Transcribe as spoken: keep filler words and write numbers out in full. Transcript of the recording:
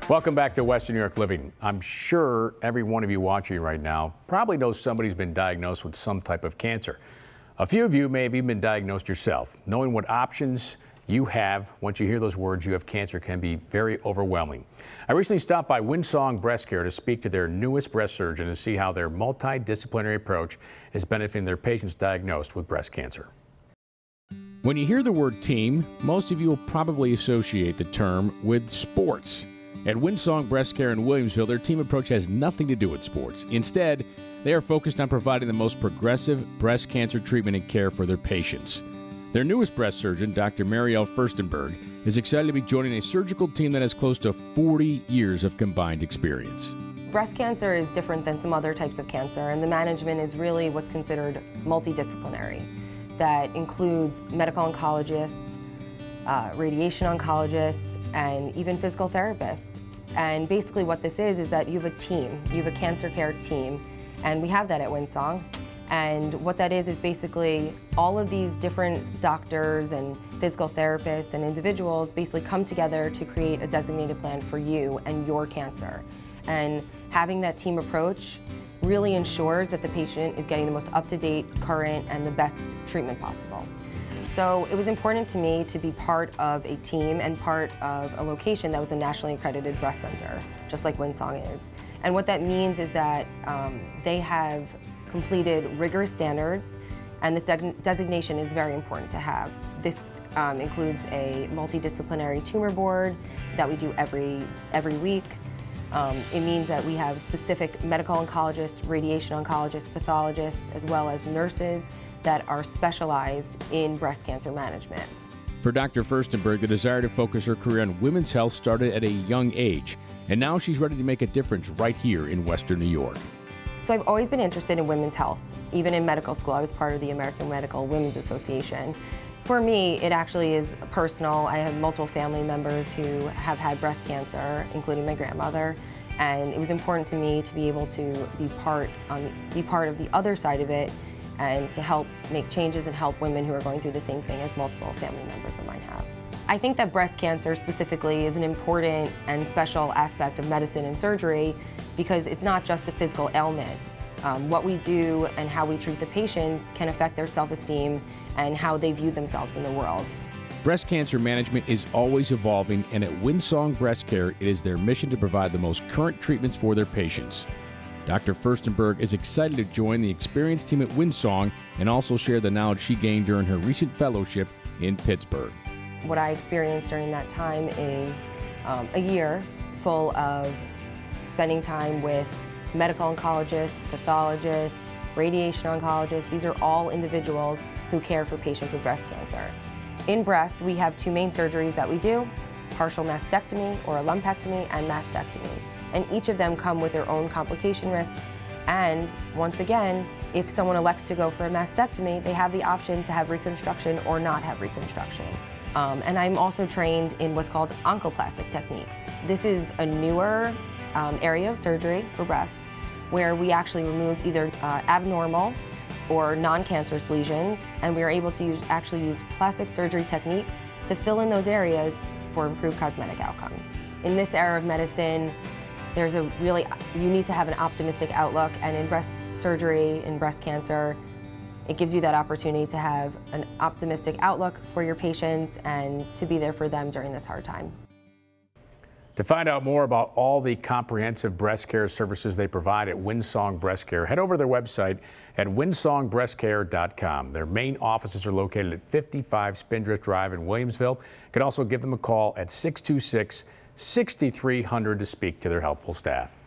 Welcome back to Western New York Living. I'm sure every one of you watching right now probably knows somebody who's been diagnosed with some type of cancer. A few of you may have even been diagnosed yourself. Knowing what options you have once you hear those words, you have cancer, can be very overwhelming. I recently stopped by Windsong Breast Care to speak to their newest breast surgeon to see how their multidisciplinary approach is benefiting their patients diagnosed with breast cancer. When you hear the word team, most of you will probably associate the term with sports. At Windsong Breast Care in Williamsville, their team approach has nothing to do with sports. Instead, they are focused on providing the most progressive breast cancer treatment and care for their patients. Their newest breast surgeon, Doctor Marielle Ferstenberg, is excited to be joining a surgical team that has close to forty years of combined experience. Breast cancer is different than some other types of cancer, and the management is really what's considered multidisciplinary. That includes medical oncologists, uh, radiation oncologists, and even physical therapists. And basically what this is, is that you have a team, you have a cancer care team, and we have that at Windsong. And what that is, is basically all of these different doctors and physical therapists and individuals basically come together to create a designated plan for you and your cancer. And having that team approach really ensures that the patient is getting the most up-to-date, current, and the best treatment possible. So it was important to me to be part of a team and part of a location that was a nationally accredited breast center, just like Windsong is. And what that means is that um, they have completed rigorous standards, and this de designation is very important to have. This um, includes a multidisciplinary tumor board that we do every, every week. Um, it means that we have specific medical oncologists, radiation oncologists, pathologists, as well as nurses that are specialized in breast cancer management. For Doctor Ferstenberg, the desire to focus her career on women's health started at a young age, and now she's ready to make a difference right here in Western New York. So I've always been interested in women's health. Even in medical school, I was part of the American Medical Women's Association. For me, it actually is personal. I have multiple family members who have had breast cancer, including my grandmother, and it was important to me to be able to be part, um, be part of the other side of it, and to help make changes and help women who are going through the same thing as multiple family members of mine have. I think that breast cancer specifically is an important and special aspect of medicine and surgery because it's not just a physical ailment. Um, what we do and how we treat the patients can affect their self-esteem and how they view themselves in the world. Breast cancer management is always evolving, and at Windsong Breast Care, it is their mission to provide the most current treatments for their patients. Doctor Ferstenberg is excited to join the experienced team at Windsong and also share the knowledge she gained during her recent fellowship in Pittsburgh. What I experienced during that time is um, a year full of spending time with medical oncologists, pathologists, radiation oncologists. These are all individuals who care for patients with breast cancer. In breast, we have two main surgeries that we do, partial mastectomy or a lumpectomy and mastectomy. And each of them come with their own complication risks. And once again, if someone elects to go for a mastectomy, they have the option to have reconstruction or not have reconstruction. Um, and I'm also trained in what's called oncoplastic techniques. This is a newer um, area of surgery for breast where we actually remove either uh, abnormal or non-cancerous lesions, and we are able to use, actually use plastic surgery techniques to fill in those areas for improved cosmetic outcomes. In this era of medicine, there's a really, you need to have an optimistic outlook, and in breast surgery, in breast cancer, it gives you that opportunity to have an optimistic outlook for your patients and to be there for them during this hard time. To find out more about all the comprehensive breast care services they provide at Windsong Breast Care, head over to their website at windsong breast care dot com. Their main offices are located at fifty-five Spindrift Drive in Williamsville. You can also give them a call at six two six, six three zero zero to speak to their helpful staff.